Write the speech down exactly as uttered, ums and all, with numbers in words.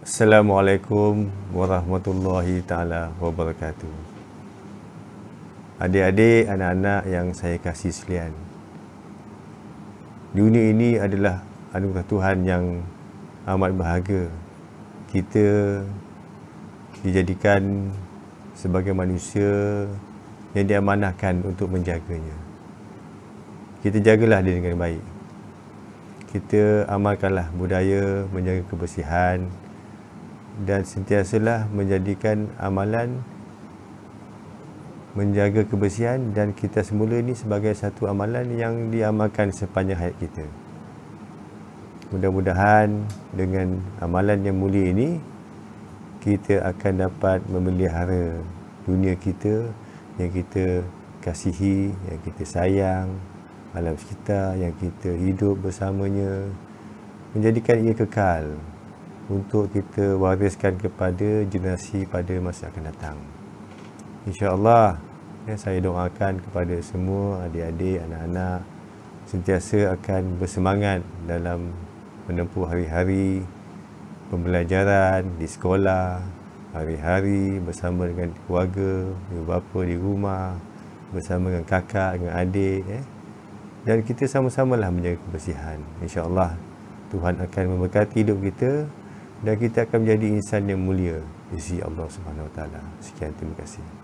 Assalamualaikum warahmatullahi taala wabarakatuh. Adik-adik, anak-anak yang saya kasih sekalian, dunia ini adalah anugerah Tuhan yang amat berharga. Kita dijadikan sebagai manusia yang diamanahkan untuk menjaganya. Kita jagalah dia dengan baik. Kita amalkanlah budaya menjaga kebersihan dan sentiasalah menjadikan amalan menjaga kebersihan dan kita semula ini sebagai satu amalan yang diamalkan sepanjang hayat kita. Mudah-mudahan dengan amalan yang mulia ini kita akan dapat memelihara dunia kita yang kita kasihi, yang kita sayang, alam sekitar yang kita hidup bersamanya, menjadikan ia kekal untuk kita wariskan kepada generasi pada masa akan datang. InsyaAllah, ya, saya doakan kepada semua adik-adik, anak-anak sentiasa akan bersemangat dalam menempuh hari-hari pembelajaran di sekolah, hari-hari bersama dengan keluarga, ibu bapa di rumah, bersama dengan kakak, dengan adik, eh. dan kita sama-samalah menjaga kebersihan. InsyaAllah Tuhan akan memberkati hidup kita dan kita akan menjadi insan yang mulia di sisi Allah Subhanahu Wa Taala. Sekian, terima kasih.